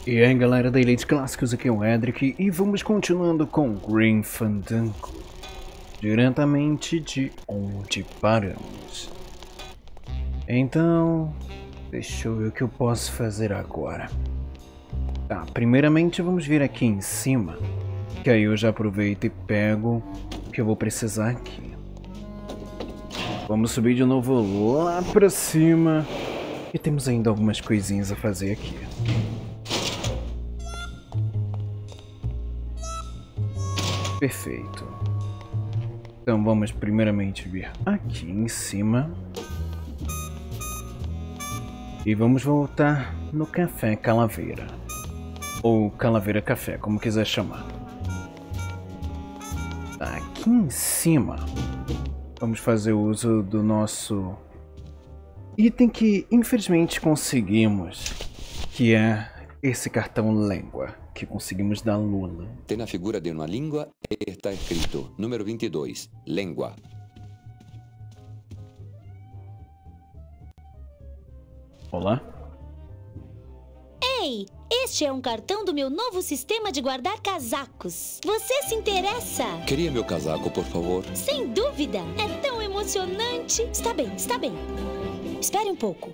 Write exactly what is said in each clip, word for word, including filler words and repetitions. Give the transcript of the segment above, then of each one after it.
E aí galera da Elite Clássicos, aqui é o Edric e vamos continuando com Grim Fandango, diretamente de onde paramos. Então, deixa eu ver o que eu posso fazer agora. Tá, primeiramente vamos vir aqui em cima, que aí eu já aproveito e pego o que eu vou precisar aqui. Vamos subir de novo lá pra cima e temos ainda algumas coisinhas a fazer aqui. Perfeito. Então vamos primeiramente vir aqui em cima. E vamos voltar no Café Calaveira. Ou Calaveira Café, como quiser chamar. Tá aqui em cima. Vamos fazer uso do nosso item que infelizmente conseguimos. Que é esse cartão língua. Que conseguimos da Lola. Tem a figura de uma língua e está escrito número vinte e dois, língua. Olá? Ei, este é um cartão do meu novo sistema de guardar casacos. Você se interessa? Queria meu casaco, por favor? Sem dúvida, é tão emocionante. Está bem, está bem. Espere um pouco.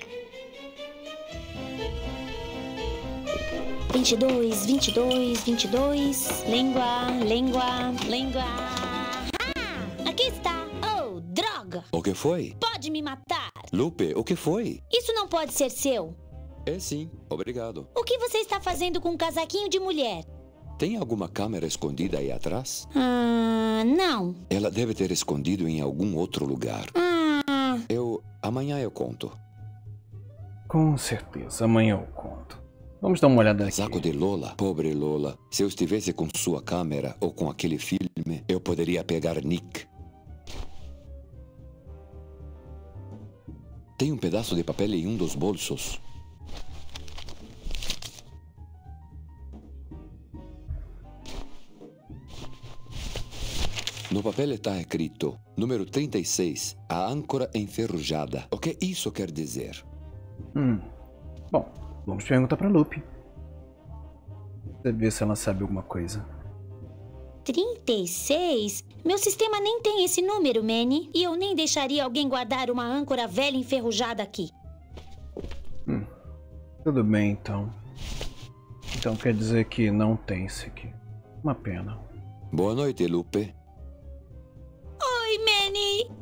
vinte e dois, vinte e dois, vinte e dois, língua, língua, língua. Ah, aqui está. Oh, droga! O que foi? Pode me matar. Lupe, o que foi? Isso não pode ser seu. É sim, obrigado. O que você está fazendo com um casaquinho de mulher? Tem alguma câmera escondida aí atrás? Ah, não. Ela deve ter escondido em algum outro lugar. Ah. Eu... amanhã eu conto. Com certeza, amanhã eu conto. Vamos dar uma olhada aqui. Casaco de Lola, pobre Lola. Se eu estivesse com sua câmera ou com aquele filme, eu poderia pegar Nick. Tem um pedaço de papel em um dos bolsos. No papel está escrito número trinta e seis, a âncora enferrujada. O que isso quer dizer? Hum, bom, vamos perguntar pra Lupe. Ver se ela sabe alguma coisa. trinta e seis? Meu sistema nem tem esse número, Manny. E eu nem deixaria alguém guardar uma âncora velha enferrujada aqui. Hum, tudo bem então. Então quer dizer que não tem esse aqui. Uma pena. Boa noite, Lupe. Oi, Manny.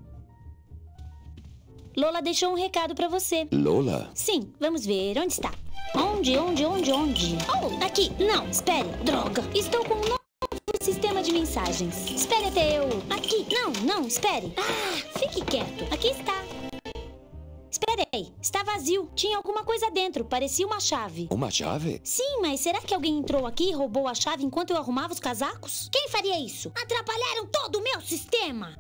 Lola deixou um recado pra você. Lola? Sim, vamos ver. Onde está? Onde, onde, onde, onde? Oh, aqui. Não, espere. Droga. Estou com um novo sistema de mensagens. Espere até eu... Aqui. Não, não, espere. Ah, fique quieto. Aqui está. Espere aí. Está vazio. Tinha alguma coisa dentro. Parecia uma chave. Uma chave? Sim, mas será que alguém entrou aqui e roubou a chave enquanto eu arrumava os casacos? Quem faria isso? Atrapalharam todo o meu sistema.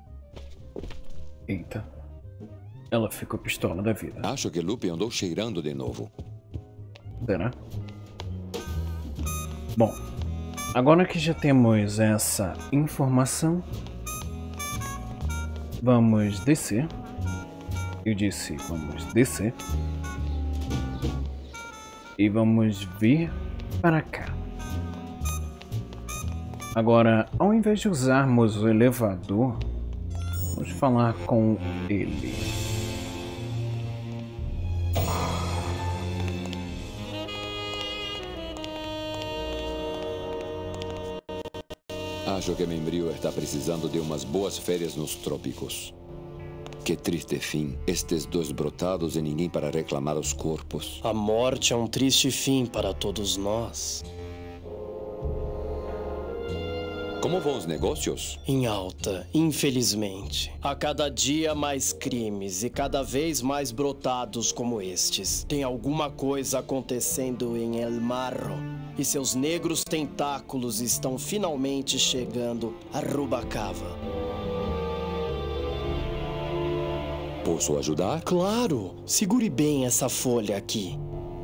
Eita. Ela ficou pistola da vida. Acho que Lupe andou cheirando de novo. Será? Bom, agora que já temos essa informação, vamos descer. Eu disse, vamos descer. E vamos vir para cá. Agora, ao invés de usarmos o elevador, vamos falar com ele. Acho que Membrio está precisando de umas boas férias nos trópicos. Que triste fim. Estes dois brotados e ninguém para reclamar os corpos. A morte é um triste fim para todos nós. Como vão os negócios? Em alta, infelizmente. A cada dia mais crimes e cada vez mais brotados como estes. Tem alguma coisa acontecendo em El Marro. E seus negros tentáculos estão finalmente chegando a Rubacava. Posso ajudar? Claro! Segure bem essa folha aqui.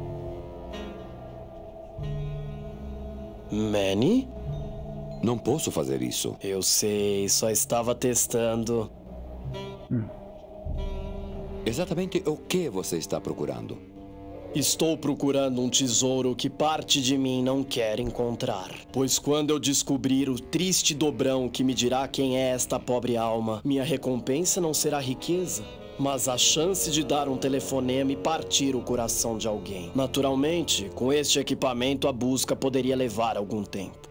Manny? Não posso fazer isso. Eu sei, só estava testando. Hum. Exatamente o que você está procurando? Estou procurando um tesouro que parte de mim não quer encontrar. Pois quando eu descobrir o triste dobrão que me dirá quem é esta pobre alma, minha recompensa não será riqueza, mas a chance de dar um telefonema e partir o coração de alguém. Naturalmente, com este equipamento a busca poderia levar algum tempo.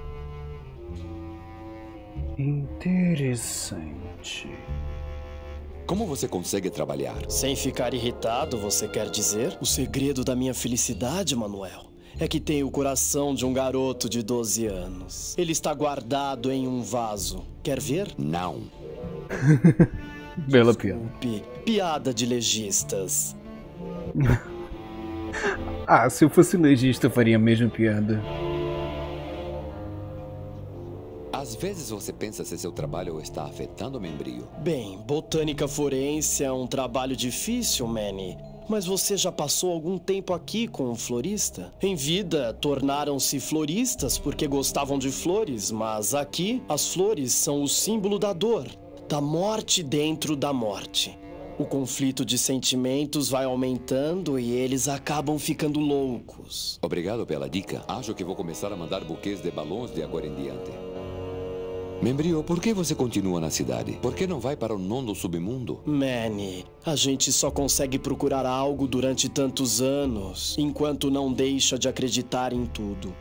Interessante. Como você consegue trabalhar? Sem ficar irritado, você quer dizer? O segredo da minha felicidade, Manuel, é que tenho o coração de um garoto de doze anos. Ele está guardado em um vaso. Quer ver? Não. Bela piada. Pi- piada de legistas. Ah, se eu fosse legista eu faria a mesma piada. Às vezes você pensa se seu trabalho está afetando o membrio. Bem, botânica forense é um trabalho difícil, Manny. Mas você já passou algum tempo aqui com um florista? Em vida, tornaram-se floristas porque gostavam de flores, mas aqui, as flores são o símbolo da dor, da morte dentro da morte. O conflito de sentimentos vai aumentando e eles acabam ficando loucos. Obrigado pela dica. Acho que vou começar a mandar buquês de balões de agora em diante. Membrio, por que você continua na cidade? Por que não vai para o nono submundo? Manny, a gente só consegue procurar algo durante tantos anos, enquanto não deixa de acreditar em tudo.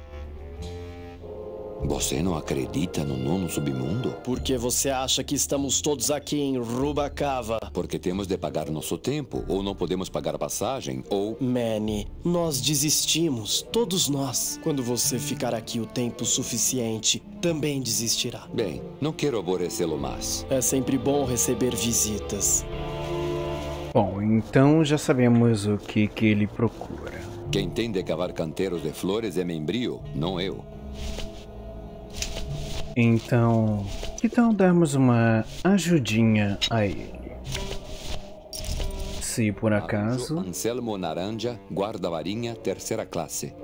Você não acredita no nono submundo? Por que você acha que estamos todos aqui em Rubacava? Porque temos de pagar nosso tempo, ou não podemos pagar a passagem, ou... Manny, nós desistimos, todos nós. Quando você ficar aqui o tempo suficiente, também desistirá. Bem, não quero aborrecê-lo mais. É sempre bom receber visitas. Bom, então já sabemos o que, que ele procura. Quem tem de cavar canteiros de flores é Membrio, não eu. Então, que tal darmos uma ajudinha a ele? Se por acaso... Anselmo Naranja, guarda-marinha, terceira classe.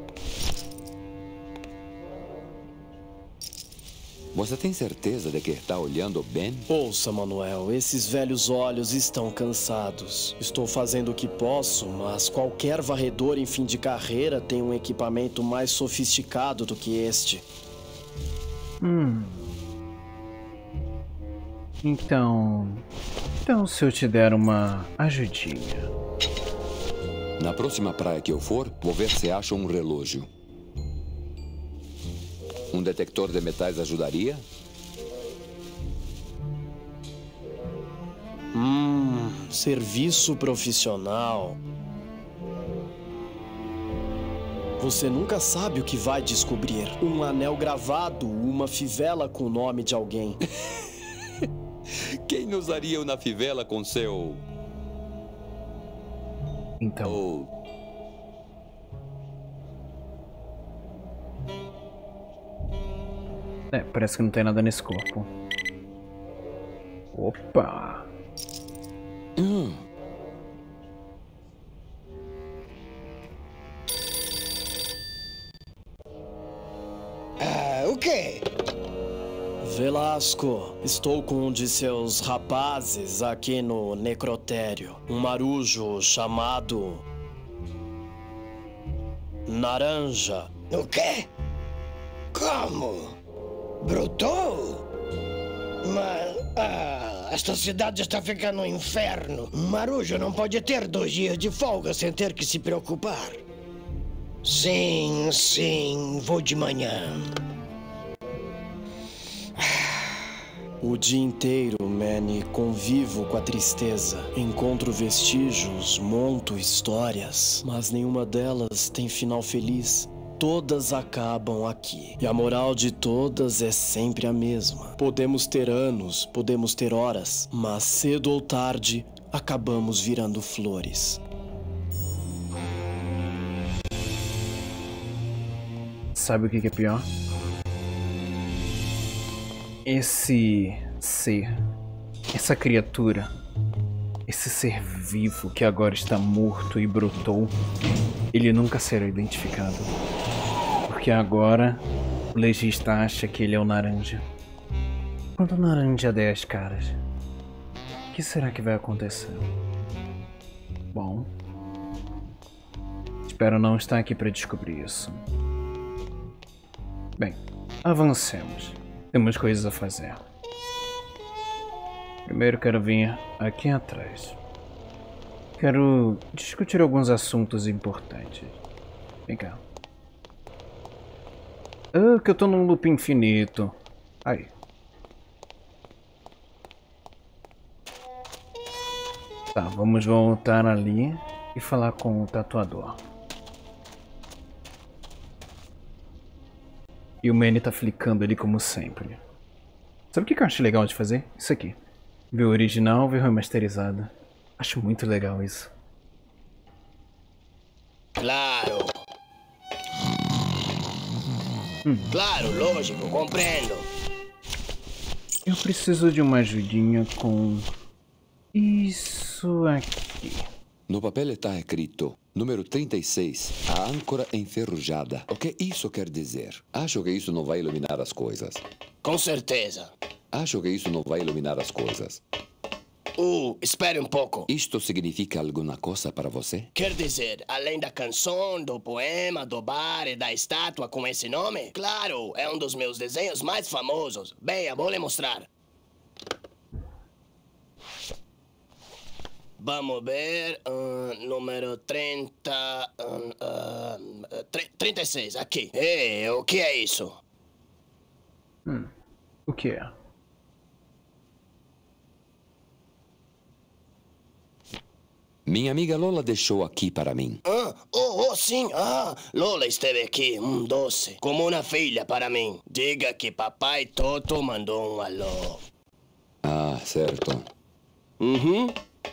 Você tem certeza de que está olhando bem? Ouça, Manuel, esses velhos olhos estão cansados. Estou fazendo o que posso, mas qualquer varredor em fim de carreira tem um equipamento mais sofisticado do que este. Hum... Então... Então se eu te der uma ajudinha... Na próxima praia que eu for, vou ver se acho um relógio. Um detector de metais ajudaria? Hum, serviço profissional. Você nunca sabe o que vai descobrir. Um anel gravado, uma fivela com o nome de alguém. Quem usaria uma fivela com seu... Então... Oh. É, parece que não tem nada nesse corpo. Opa! Hum. Ah, o quê? Velasco, estou com um de seus rapazes aqui no necrotério. Um marujo chamado... Naranja. O quê? Como? Brotou? Mas... Ah, esta cidade está ficando um inferno. Um marujo não pode ter dois dias de folga sem ter que se preocupar. Sim, sim, vou de manhã. O dia inteiro, Manny, convivo com a tristeza. Encontro vestígios, monto histórias, mas nenhuma delas tem final feliz. Todas acabam aqui. E a moral de todas é sempre a mesma. Podemos ter anos, podemos ter horas, mas cedo ou tarde, acabamos virando flores. Sabe o que que é pior? Esse ser, essa criatura, esse ser vivo que agora está morto e brotou, ele nunca será identificado. Porque agora o legista acha que ele é o Naranja. Quando o Naranja der as caras, o que será que vai acontecer? Bom, Espero não estar aqui para descobrir isso. Bem, avancemos. Temos coisas a fazer. Primeiro quero vir aqui atrás. Quero discutir alguns assuntos importantes. Vem cá. Ah, que eu tô num loop infinito. Aí. Tá, vamos voltar ali e falar com o tatuador. E o Manny tá flicando ali como sempre. Sabe o que eu acho legal de fazer? Isso aqui. Ver o original, ver o remasterizado. Acho muito legal isso. Claro. Hum. Claro, lógico, compreendo. Eu preciso de uma ajudinha com isso aqui. No papel está escrito número trinta e seis, a âncora enferrujada. O que isso quer dizer? Acho que isso não vai iluminar as coisas. Com certeza. Acho que isso não vai iluminar as coisas. Uh, espere um pouco. Isto significa alguma coisa para você? Quer dizer, além da canção, do poema, do bar e da estátua com esse nome? Claro, é um dos meus desenhos mais famosos. Bem, vou lhe mostrar. Vamos ver, uh, número trinta, uh, uh, trinta e seis, aqui. Ei, o que é isso? Hum, o que é? Minha amiga Lola deixou aqui para mim. Ah, oh, oh, sim, ah, Lola esteve aqui, um doce, como uma filha para mim. Diga que papai Toto mandou um alô. Ah, certo. Uhum.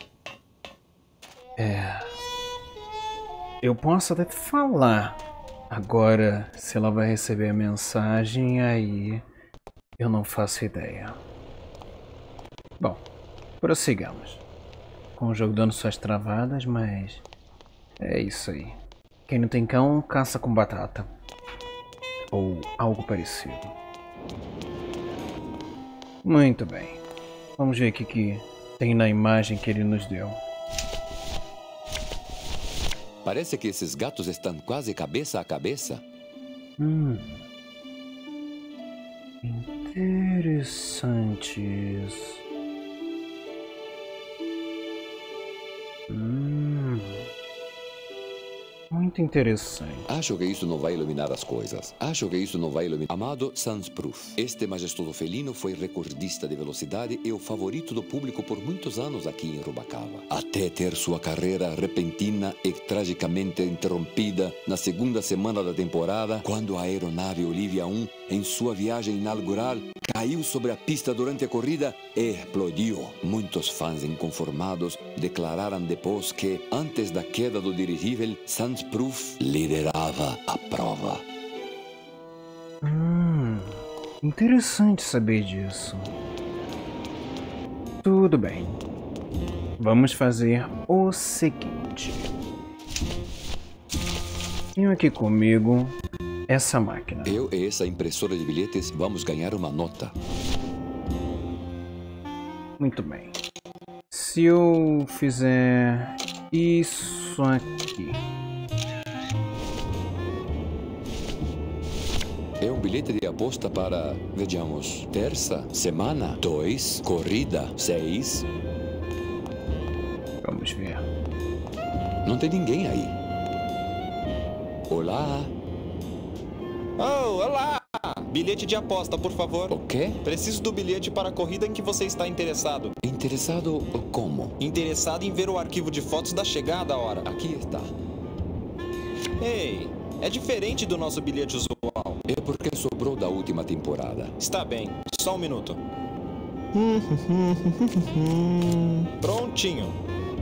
É... Eu posso até falar. Agora, se ela vai receber a mensagem, aí eu não faço ideia. Bom, prossigamos. Com o jogo dando suas travadas, mas é isso aí. Quem não tem cão, caça com batata. Ou algo parecido. Muito bem. Vamos ver o que, que tem na imagem que ele nos deu. Parece que esses gatos estão quase cabeça a cabeça. Hum. Interessante isso. Hum. Muito interessante. Acho que isso não vai iluminar as coisas. Acho que isso não vai iluminar. Amado Sansproof. Este majestoso felino foi recordista de velocidade e o favorito do público por muitos anos aqui em Rubacava. Até ter sua carreira repentina e tragicamente interrompida na segunda semana da temporada, quando a aeronave Olivia um, em sua viagem inaugural, caiu sobre a pista durante a corrida e explodiu. Muitos fãs inconformados declararam depois que, antes da queda do dirigível, Sansproof liderava a prova. Hum, interessante saber disso. Tudo bem. Vamos fazer o seguinte. Tenho aqui comigo essa máquina. Eu e essa impressora de bilhetes vamos ganhar uma nota. Muito bem. Se eu fizer isso aqui. É um bilhete de aposta para, vejamos, terça, semana, dois, corrida, seis. Vamos ver. Não tem ninguém aí. Olá. Oh, olá! Bilhete de aposta, por favor. O quê? Preciso do bilhete para a corrida em que você está interessado. Interessado como? Interessado em ver o arquivo de fotos da chegada à hora. Aqui está. Ei, é diferente do nosso bilhete usual. É porque sobrou da última temporada. Está bem, só um minuto. Prontinho.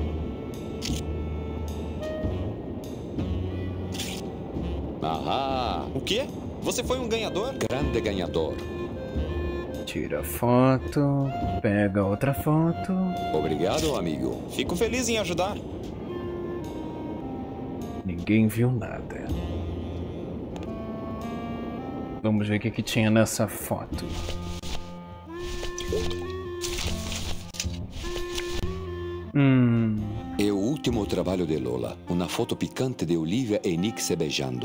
Ahá! O quê? Você foi um ganhador? Grande ganhador. Tira a foto, pega outra foto. Obrigado, amigo. Fico feliz em ajudar. Ninguém viu nada. Vamos ver o que, que tinha nessa foto. Hum. É o último trabalho de Lola. Uma foto picante de Olivia e Nick se beijando.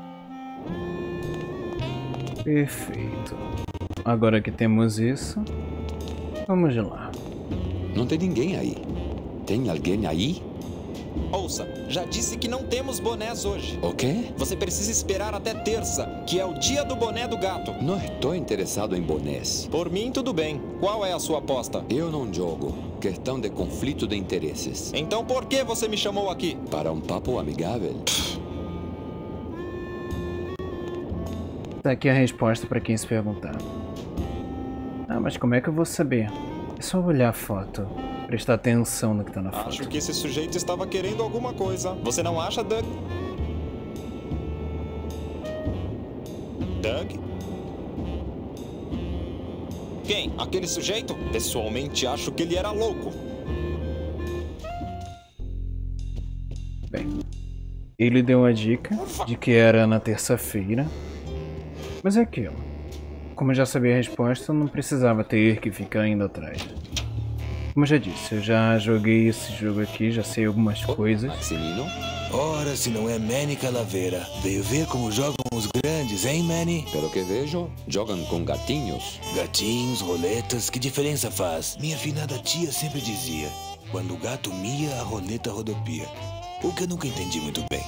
Perfeito. Agora que temos isso, vamos lá. Não tem ninguém aí. Tem alguém aí? Ouça, já disse que não temos bonés hoje. O quê? Você precisa esperar até terça, que é o dia do boné do gato. Não estou interessado em bonés. Por mim, tudo bem. Qual é a sua aposta? Eu não jogo. Questão de conflito de interesses. Então por que você me chamou aqui? Para um papo amigável. Tá aqui a resposta para quem se perguntar. Ah, mas como é que eu vou saber? É só olhar a foto. Prestar atenção no que tá na foto. Acho que esse sujeito estava querendo alguma coisa. Você não acha, Doug? Doug? Quem? Aquele sujeito? Pessoalmente, acho que ele era louco. Bem, ele deu a dica de que era na terça-feira. Mas é aquilo. Como eu já sabia a resposta, eu não precisava ter que ficar indo atrás. Como eu já disse, eu já joguei esse jogo aqui, já sei algumas coisas. Maximino? Ora, se não é Manny Calaveira. Veio ver como jogam os grandes, hein, Manny? Pelo que vejo, jogam com gatinhos. Gatinhos, roletas, que diferença faz? Minha finada tia sempre dizia: quando o gato mia, a roleta rodopia. O que eu nunca entendi muito bem.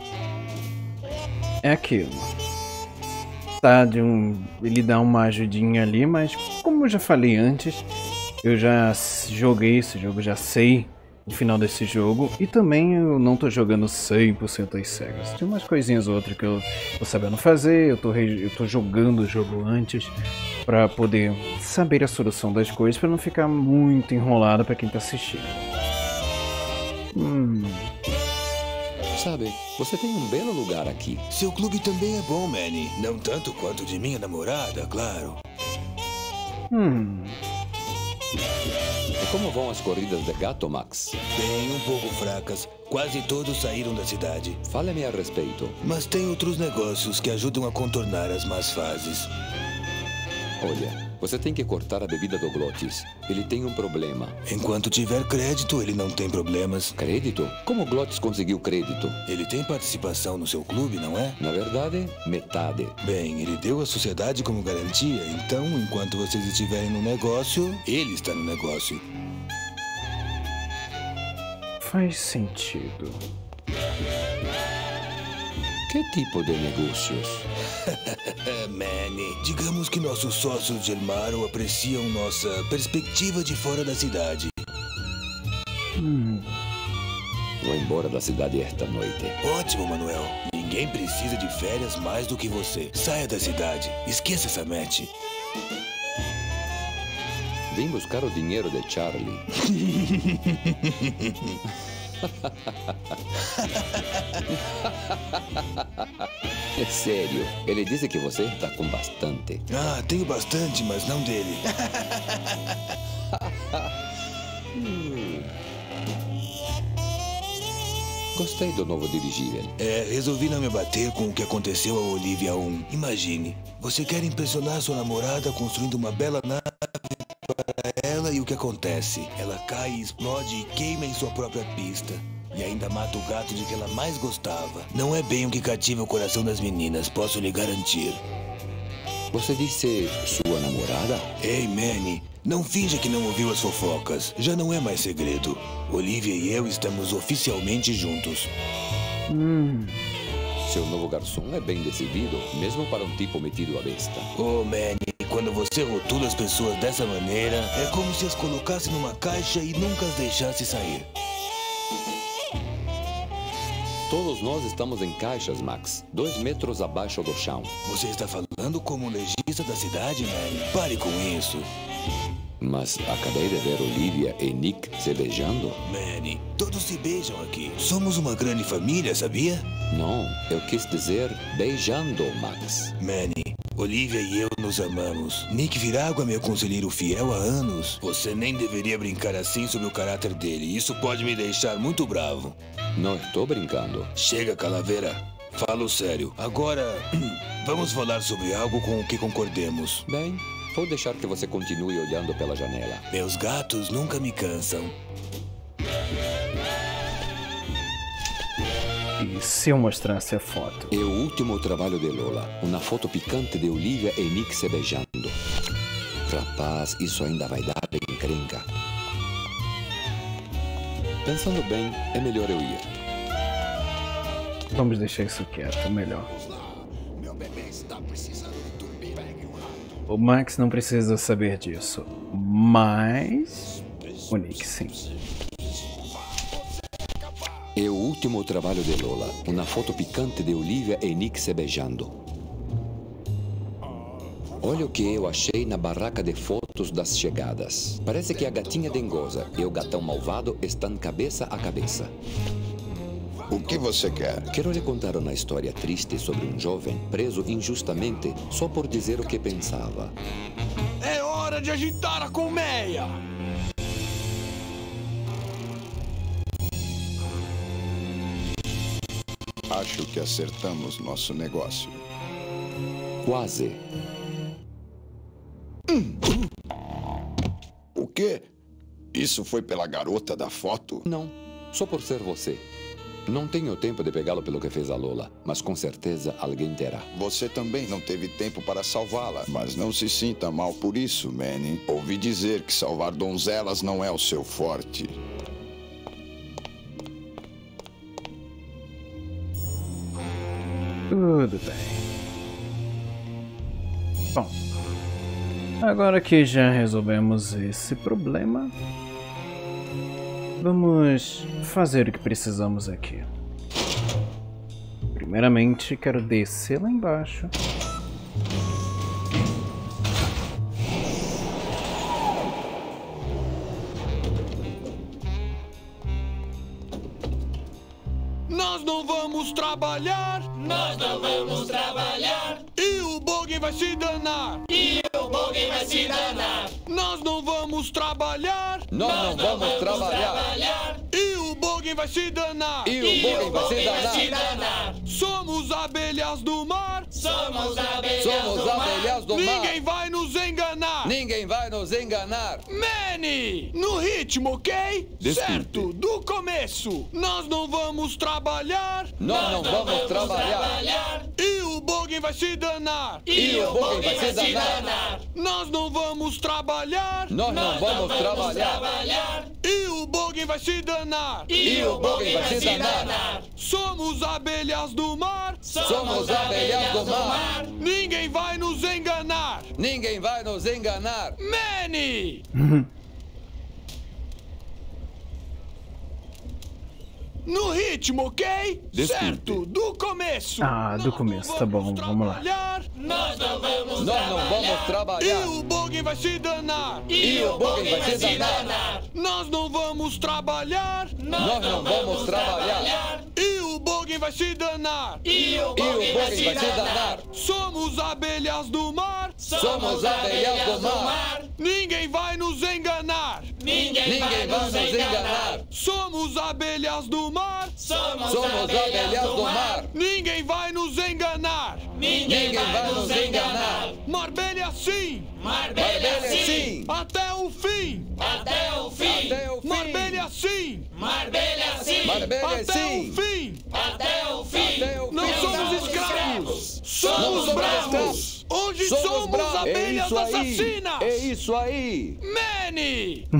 É aquilo. Tá, de um, ele dá uma ajudinha ali, mas como eu já falei antes, eu já joguei esse jogo, já sei o final desse jogo. E também eu não tô jogando cem por cento às cegas. Tem umas coisinhas ou outras que eu tô sabendo fazer, eu tô, eu tô jogando o jogo antes pra poder saber a solução das coisas, pra não ficar muito enrolado pra quem tá assistindo. Hum... Sabe, você tem um belo lugar aqui. Seu clube também é bom, Manny. Não tanto quanto de minha namorada, claro. Hum... E como vão as corridas de gato, Max? Bem, um pouco fracas. Quase todos saíram da cidade. Fale-me a respeito. Mas tem outros negócios que ajudam a contornar as más fases. Olha, você tem que cortar a bebida do Glottis. Ele tem um problema. Enquanto tiver crédito, ele não tem problemas. Crédito? Como o Glottis conseguiu crédito? Ele tem participação no seu clube, não é? Na verdade, metade. Bem, ele deu à sociedade como garantia. Então, enquanto vocês estiverem no negócio, ele está no negócio. Faz sentido. Que tipo de negócios? Manny, digamos que nossos sócios de Elmaro apreciam nossa perspectiva de fora da cidade. Hum... Vou embora da cidade esta noite. Ótimo, Manuel. Ninguém precisa de férias mais do que você. Saia da cidade. Esqueça essa match. Vim buscar o dinheiro de Charlie. É sério, ele disse que você está com bastante. Ah, tenho bastante, mas não dele. hum. Gostei do novo dirigível. É, resolvi não me bater com o que aconteceu a Olivia um. Imagine, você quer impressionar sua namorada construindo uma bela nave para ela e o que acontece? Ela cai, explode e queima em sua própria pista. E ainda mata o gato de que ela mais gostava. Não é bem o que cativa o coração das meninas, posso lhe garantir. Você disse sua namorada? Ei, Manny, não finja que não ouviu as fofocas. Já não é mais segredo. Olivia e eu estamos oficialmente juntos. Hum... Seu novo garçom é bem decidido, mesmo para um tipo metido à besta. Oh, Manny, quando você rotula as pessoas dessa maneira, é como se as colocasse numa caixa e nunca as deixasse sair. Todos nós estamos em caixas, Max. Dois metros abaixo do chão. Você está falando como um legista da cidade, Manny? Pare com isso. Mas acabei de ver Olivia e Nick se beijando. Manny, todos se beijam aqui. Somos uma grande família, sabia? Não, eu quis dizer beijando, Max. Manny, Olivia e eu nos amamos. Nick Virago é meu conselheiro fiel há anos. Você nem deveria brincar assim sobre o caráter dele. Isso pode me deixar muito bravo. Não estou brincando. Chega, Calaveira. Falo sério. Agora, vamos falar sobre algo com o que concordemos. Bem, vou deixar que você continue olhando pela janela. Meus gatos nunca me cansam. se eu mostrasse a foto? É o último trabalho de Lola. Uma foto picante de Olivia e Nick se beijando. Rapaz, isso ainda vai dar encrenca. Pensando bem, é melhor eu ir. Vamos deixar isso quieto, melhor. O Max não precisa saber disso, mas o Nick sim. É o último trabalho de Lola. Uma foto picante de Olivia e Nick se beijando. Olha o que eu achei na barraca de fotos das chegadas. Parece que a gatinha dengosa e o gatão malvado estão cabeça a cabeça. O que você quer? Quero lhe contar uma história triste sobre um jovem preso injustamente só por dizer o que pensava. É hora de agitar a colmeia! Acho que acertamos nosso negócio. Quase. Hum. O quê? Isso foi pela garota da foto? Não, só por ser você. Não tenho tempo de pegá-lo pelo que fez a Lola, mas com certeza alguém terá. Você também não teve tempo para salvá-la, mas não se sinta mal por isso, Manny. Ouvi dizer que salvar donzelas não é o seu forte. Tudo bem. Bom, agora que já resolvemos esse problema, vamos fazer o que precisamos aqui. Primeiramente, quero descer lá embaixo. Nós não vamos trabalhar! Nós não vamos trabalhar! E o Bogen vai se danar! E o Bogen vai se danar! Nós não vamos trabalhar! Nós não vamos trabalhar! E o Bogen vai se danar! E o Bogen vai se danar! Somos abelhas do mar! Somos abelhas Somos do mar! abelhas do mar! Ninguém vai nos enganar! Ninguém vai nos enganar! Manny! No ritmo, ok? Desculpe. Certo, do começo! Nós não vamos trabalhar! Nós não vamos trabalhar! E o Bogen vai se danar! E o Bogen vai se danar! Nós não vamos trabalhar! Nós não vamos trabalhar! E o Bogen vai se danar! E o Bogen vai se danar! Somos abelhas do mar! Somos abelhas do mar! Ninguém vai nos enganar! Ninguém vai nos enganar! Manny! No ritmo, ok? Desculpe. Certo, do começo! Ah, do começo, tá bom, vamos lá. Nós não vamos Nós não vamos E trabalhar! o Bogen vai se danar! E o Bogen vai se danar! Nós não vamos trabalhar! Nós não vamos trabalhar! E o Bogen vai se danar! E o E o Bogen vai se danar! Somos abelhas do mar! Somos abelhas do mar! Ninguém vai nos enganar! Ninguém Ninguém vai nos enganar! Somos abelhas do mar! Somos Somos abelhas do mar! Ninguém vai nos enganar! Ninguém vai nos enganar! Marbelha sim! Marbelha sim! Até o fim! Até o fim! Até o fim! Marbelha sim! Marbelha sim! Marbelha Até sim! o fim! Até o fim! Até o Não fim! somos escravos! Somos Não somos bravos! escravos. Hoje Somos somos bravos. É abelhas isso aí! assassinas! É isso aí! Manny!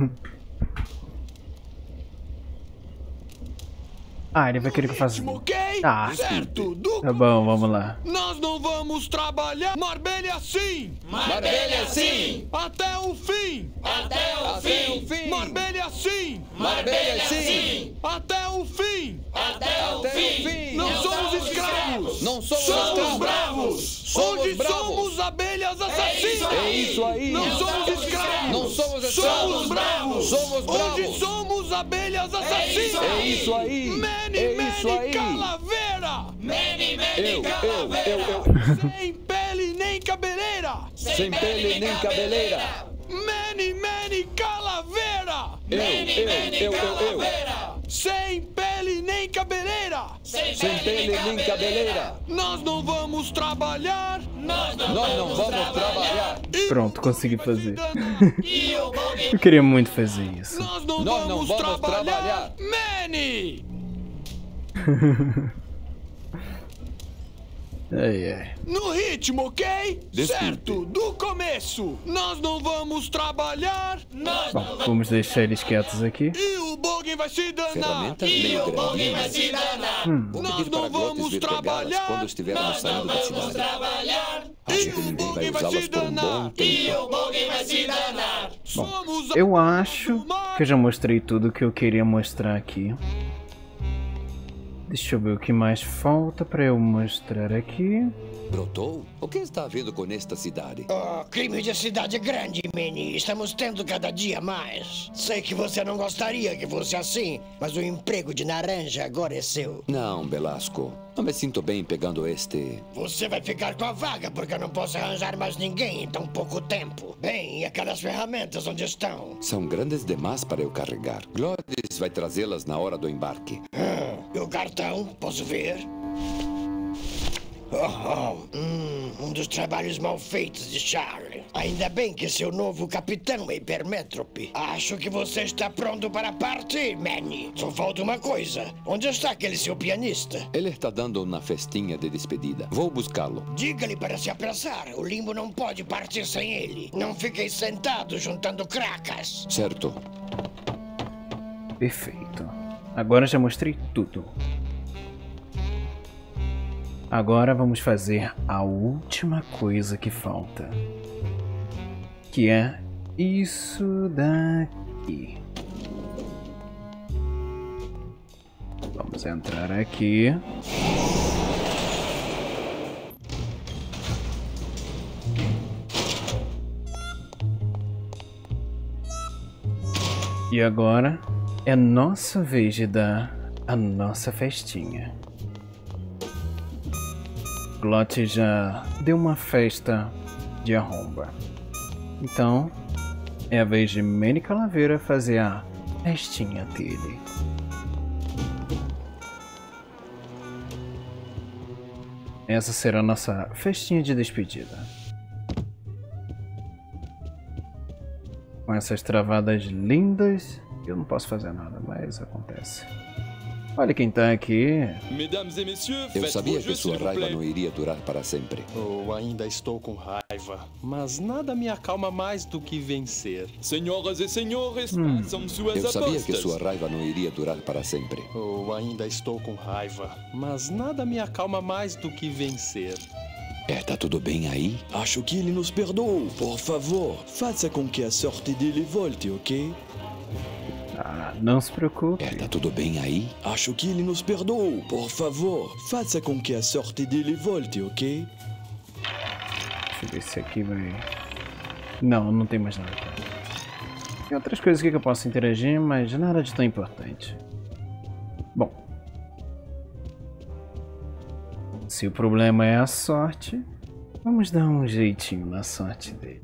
Ah, ele vai querer que eu faça. Ritmo, ok? Ah, certo, do tá bom, vamos lá. Nós não vamos trabalhar! Marbelha sim! Marbelha sim! Até o fim! Até o Até o fim! fim! Marbelha sim! Marbelha sim! Até o fim! Até o Até o fim! fim! Não somos escravos! Não somos Somos escravos! bravos! Somos Hoje bravos. somos abelhas assassinas! É isso aí! Não somos escravos! Não somos escravos! Somos bravos! Somos bravos! Hoje somos abelhas assassinas! É isso aí! Manny, É Manny, isso aí! Calaveira! Manny, Eu, Manny, eu, Calaveira! eu, eu! Sem pele nem cabeleira! Sem pele nem cabeleira! Manny, Manny, Calaveira! Eu, eu, eu, eu, eu! Sem pele nem cabeleira! Sem Sem pele nem cabeleira! Nós não vamos trabalhar! Nós não Nós não vamos trabalhar! Pronto, consegui fazer. E o Bogen Eu queria muito fazer isso. Nós não Nós não vamos vamos trabalhar! trabalhar. Manny! Ai, ai. No ritmo, ok? Desculpe. Certo, do começo. Nós não vamos trabalhar. Nós Bom, vamos deixar eles quietos aqui. E o Bogen vai se danar. Ferramentas meio grandinhas. se danar. Hum. Vou Nós pedir não para Glotes vamos vir pegá-las trabalhar. quando estivermos saindo da cidade. trabalhar. Acho E que o ninguém vai Bogen vai usá-las se por um bom danar. tempo. o Bogen vai se danar. Somos Eu acho que eu já mostrei tudo que eu queria mostrar aqui. Deixa eu ver o que mais falta para eu mostrar aqui. Brotou? O que está havendo com esta cidade? Oh, crime de cidade grande, Manny. Estamos tendo cada dia mais. Sei que você não gostaria que fosse assim, mas o emprego de naranja agora é seu. Não, Belasco. Não me sinto bem pegando este... Você vai ficar com a vaga porque eu não posso arranjar mais ninguém em tão pouco tempo. Bem, e aquelas ferramentas onde estão? São grandes demais para eu carregar. Glotes vai trazê-las na hora do embarque. Ah, e o cartão? Posso ver? Oh, oh. Hum, um dos trabalhos mal feitos de Charlie. Ainda bem que seu novo capitão é hipermétrope. Acho que você está pronto para partir, Manny. Só falta uma coisa. Onde está aquele seu pianista? Ele está dando uma festinha de despedida. Vou buscá-lo. Diga-lhe para se apressar. O limbo não pode partir sem ele. Não fiquem sentados juntando cracas. Certo. Perfeito. Agora já mostrei tudo. Agora vamos fazer a última coisa que falta. Que é isso daqui. Vamos entrar aqui. E agora é nossa vez de dar a nossa festinha. Glot já deu uma festa de arromba. Então, é a vez de Manny Calaveira fazer a festinha dele. Essa será a nossa festinha de despedida. Com essas travadas lindas, eu não posso fazer nada, mas acontece. Olha quem tá aqui. Mesdames et messieurs, Eu faites sabia vos que jeux, sua s'il vous raiva plaît. não iria durar para sempre. Eu ainda estou com raiva, mas nada me acalma mais do que vencer. Senhoras e senhores, Hum. façam suas Eu sabia apostas. que sua raiva não iria durar para sempre. Eu ainda estou com raiva, mas nada me acalma mais do que vencer. É, tá tudo bem aí? Acho que ele nos perdoou. Por favor, faça com que a sorte dele volte, ok? Ah, não se preocupe. É, tá tudo bem aí? Acho que ele nos perdoou. Por favor, faça com que a sorte dele volte, ok? Deixa eu ver se aqui vai... Não, não tem mais nada aqui. Tem outras coisas aqui que eu posso interagir, mas nada de tão importante. Bom. Se o problema é a sorte, vamos dar um jeitinho na sorte dele.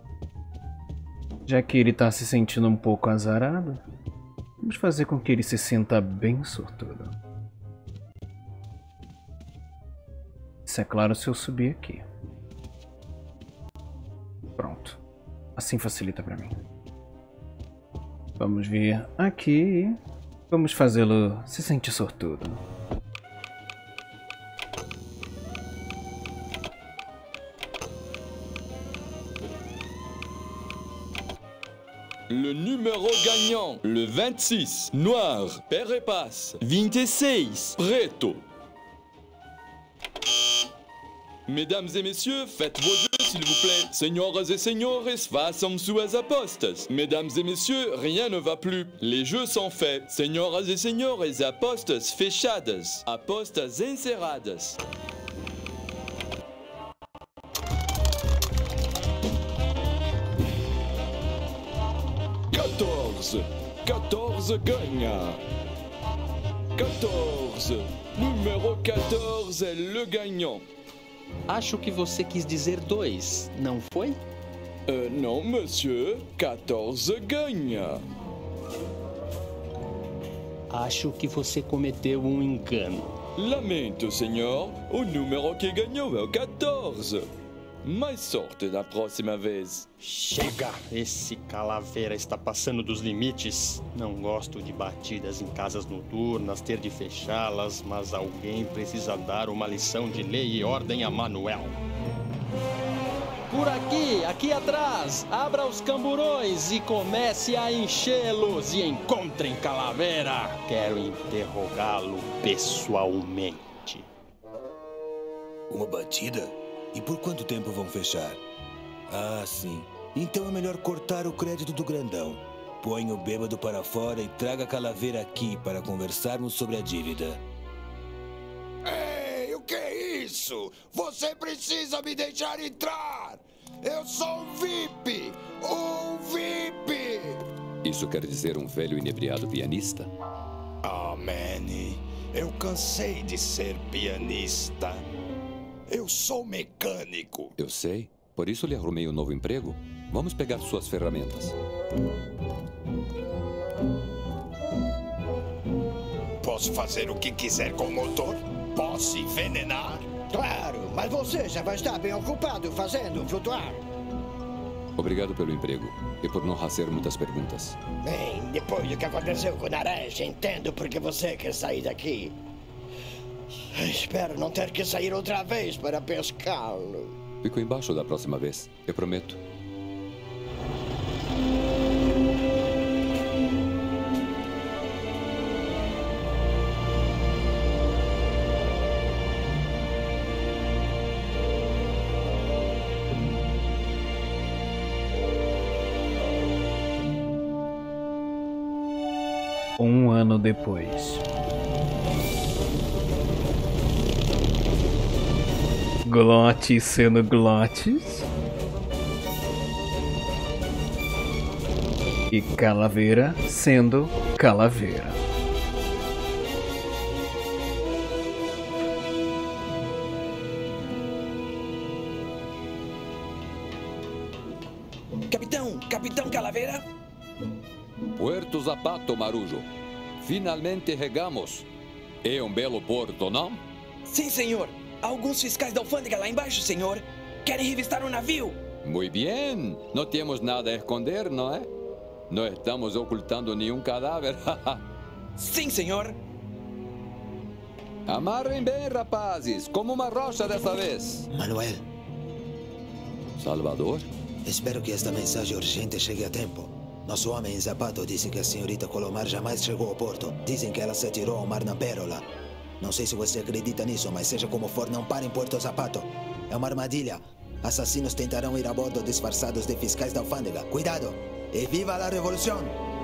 Já que ele tá se sentindo um pouco azarado, vamos fazer com que ele se sinta bem sortudo. Isso é claro se eu subir aqui. Pronto. Assim facilita pra mim. Vamos vir aqui e vamos fazê-lo se sentir sortudo. Le numéro gagnant, le vingt-six, noir, père et passe. vinte e seis. Preto. Mesdames et messieurs, faites vos jeux, s'il vous plaît. Senhoras et senhores, façam suas apostas. Mesdames et messieurs, rien ne va plus. Les jeux sont faits. Senhoras et senhores, apostas fechadas. Apostas encerradas. quatorze. quatorze ganha. quatorze. Numéro quatorze é le gagnant. Acho que você quis dizer dois, não foi? Euh, non, monsieur. quatorze ganha. Acho que você cometeu um engano. Lamento, senhor. O número que ganhou é o quatorze. Mais sorte da próxima vez. Chega! Esse Calaveira está passando dos limites. Não gosto de batidas em casas noturnas, ter de fechá-las, mas alguém precisa dar uma lição de lei e ordem a Manuel. Por aqui, aqui atrás, abra os camburões e comece a enchê-los e encontrem Calaveira. Quero interrogá-lo pessoalmente. Uma batida? E por quanto tempo vão fechar? Ah, sim. Então é melhor cortar o crédito do grandão. Põe o bêbado para fora e traga a Calaveira aqui para conversarmos sobre a dívida. Ei, o que é isso? Você precisa me deixar entrar! Eu sou um V I P! Um V I P! Isso quer dizer um velho inebriado pianista? Ah, Manny, eu cansei de ser pianista. Eu sou mecânico. Eu sei. Por isso lhe arrumei um novo emprego. Vamos pegar suas ferramentas. Posso fazer o que quiser com o motor? Posso envenenar? Claro, mas você já vai estar bem ocupado fazendo flutuar. Obrigado pelo emprego e por não fazer muitas perguntas. Bem, depois do que aconteceu com o Naresh, entendo por que você quer sair daqui. Espero não ter que sair outra vez para pescá-lo. Fico embaixo da próxima vez, eu prometo. Um ano depois. Glotes sendo Glotes. E Calaveira sendo Calaveira. Capitão, Capitão Calaveira? Puerto Zapato, Marujo. Finalmente regamos. É um belo porto, não? Sim, senhor. Há alguns fiscais da alfândega lá embaixo, senhor. Querem revistar o navio. Muito bem. Não temos nada a esconder, não é? Não estamos ocultando nenhum cadáver. Sim, senhor. Amarrem bem, rapazes. Como uma rocha desta vez. Manuel. Salvador? Espero que esta mensagem urgente chegue a tempo. Nosso homem em Zapato disse que a senhorita Colomar jamais chegou ao porto. Dizem que ela se atirou ao mar na pérola. Não sei se você acredita nisso, mas seja como for, não pare em Puerto Zapato. É uma armadilha. Assassinos tentarão ir a bordo disfarçados de fiscais da alfândega. Cuidado! E viva a revolução!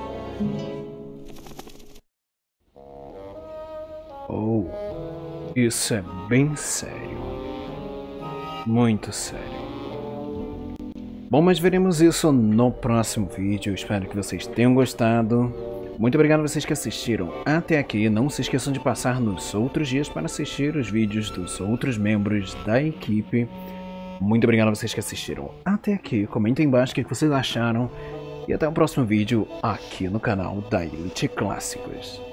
Oh, isso é bem sério. Muito sério. Bom, mas veremos isso no próximo vídeo. Espero que vocês tenham gostado. Muito obrigado a vocês que assistiram até aqui. Não se esqueçam de passar nos outros dias para assistir os vídeos dos outros membros da equipe. Muito obrigado a vocês que assistiram até aqui. Comentem embaixo o que vocês acharam. E até o próximo vídeo aqui no canal da Elite Clássicos.